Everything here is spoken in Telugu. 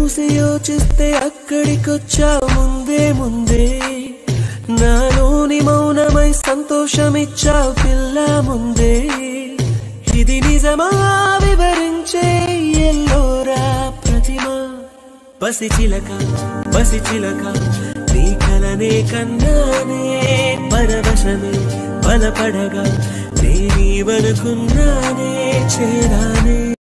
చూసి యోచిస్తే అక్కడికొచ్చావు ముందే ముందే నాలోని మౌనమై సంతోషమిచ్చావు పిల్ల ముందే ఇది నిజమా వివరించే ఎల్లోరా ప్రతిమ పసిచిలక నీ కలనే కన్నానే పరవశమే బలపడగా నేనీవనుకున్నానే చేరానే